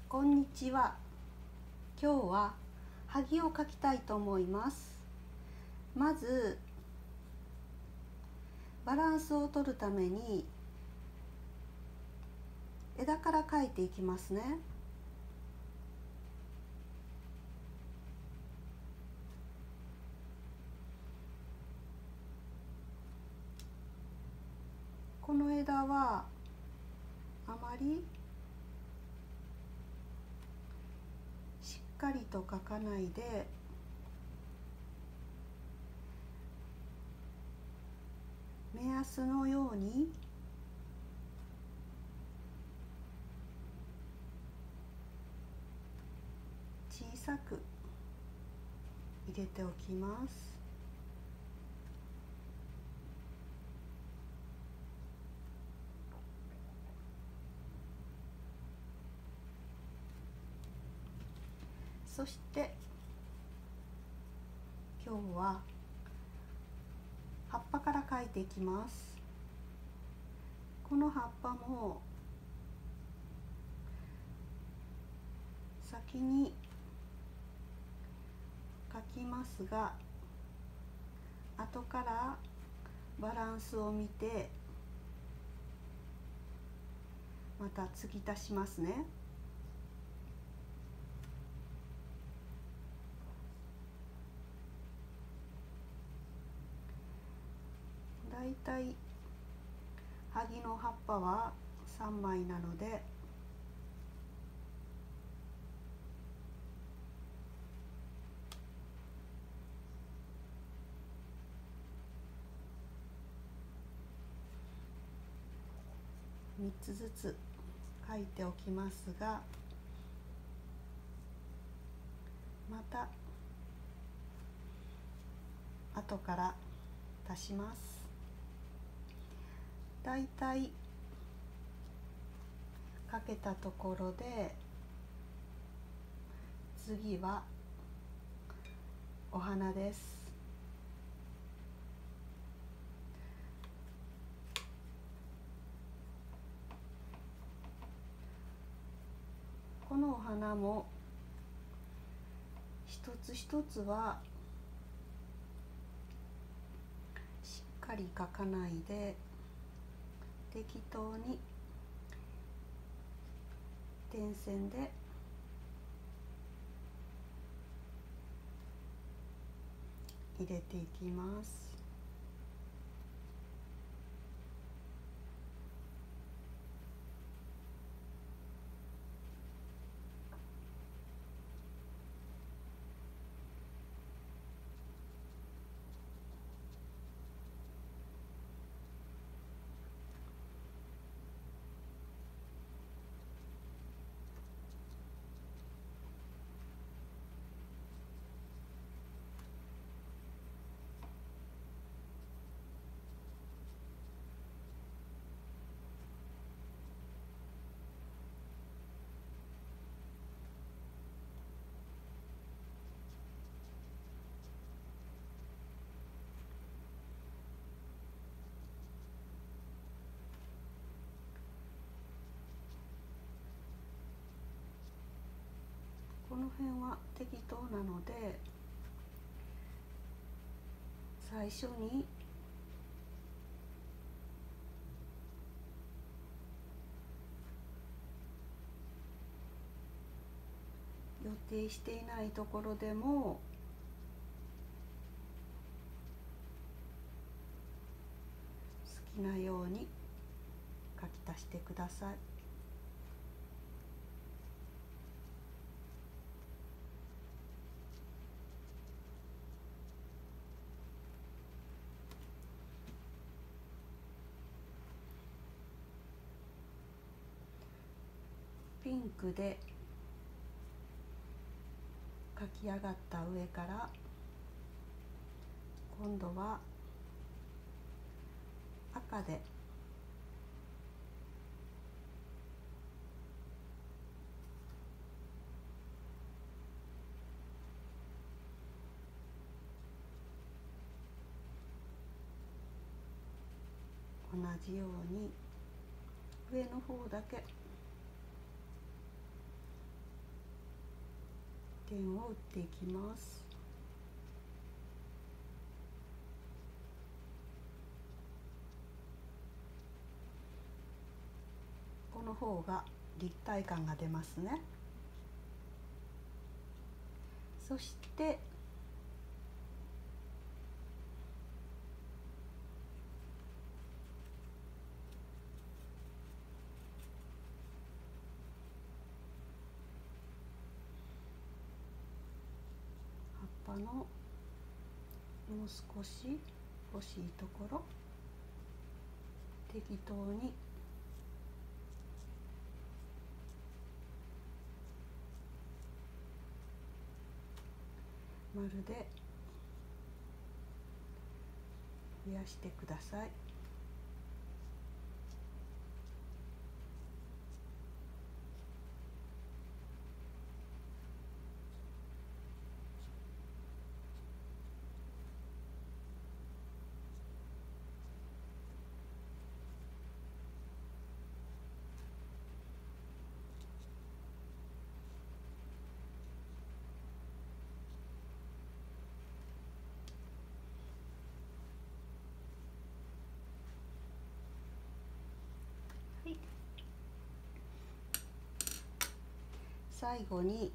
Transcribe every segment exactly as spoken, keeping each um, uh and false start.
こんにちは。今日は萩を描きたいと思います。まずバランスを取るために枝から描いていきますね。この枝はあまりしっかりと描かないで目安のように小さく入れておきます。そして今日は葉っぱから描いていきます。この葉っぱも先に描きますが、後からバランスを見てまた継ぎ足しますね。だいたい萩の葉っぱはさんまいなのでみっつずつ描いておきますが、また後から足します。だいたい描けたところで次はお花です。このお花も一つ一つはしっかり描かないで適当に点線で入れていきます。この辺は適当なので最初に予定していないところでも好きなように描き足してください。ピンクで描き上がった上から今度は赤で同じように上の方だけ点を打っていきます。この方が立体感が出ますね。そして葉っぱのもう少し欲しいところ適当に丸で増やしてください。最後に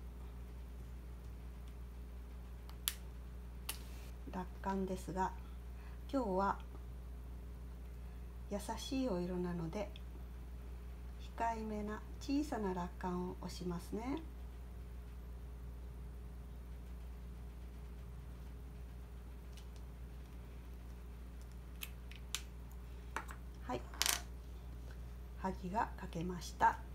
落款ですが、今日は優しいお色なので控えめな小さな落款を押しますね。はい、はぎが描けました。